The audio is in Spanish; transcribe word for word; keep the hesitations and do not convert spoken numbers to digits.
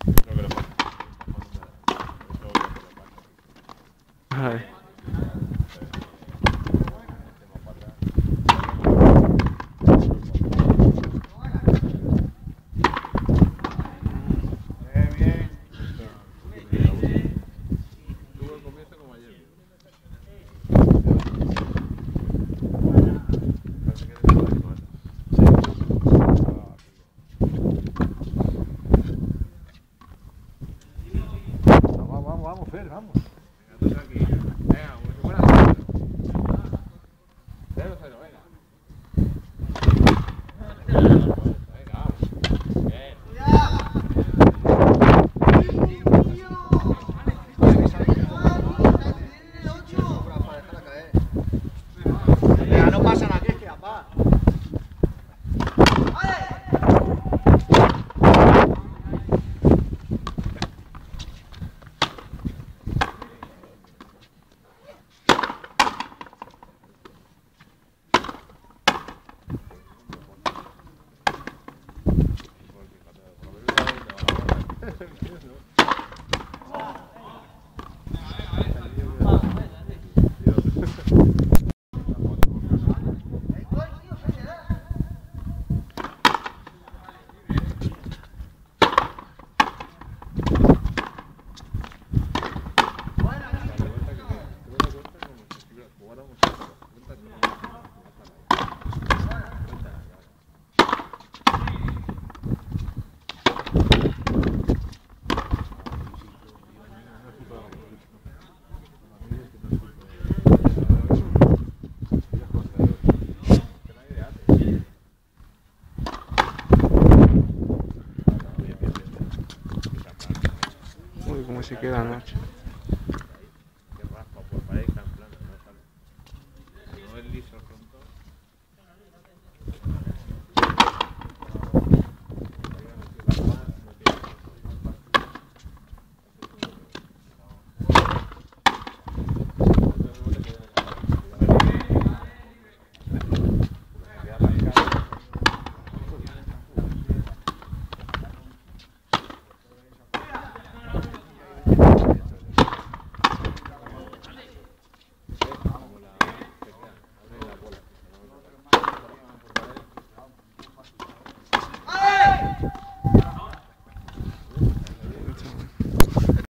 Ay. Vamos, Fer, vamos. Venga, aquí. Venga, buena suerte. cero cero, venga. Venga, vamos. Bien. Venga, no pasa nada, que es que apá. Uy, cómo se queda anoche.